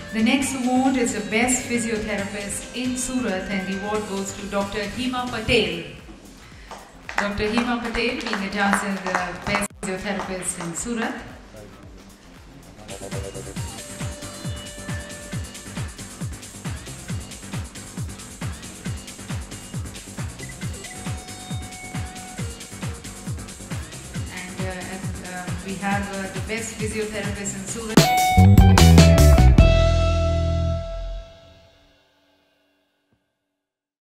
The next award is the Best Physiotherapist in Surat, and the award goes to Dr. Hema Ptel. Dr. Hema Ptel being adjudged as the Best Physiotherapist in Surat. And we have the Best Physiotherapist in Surat.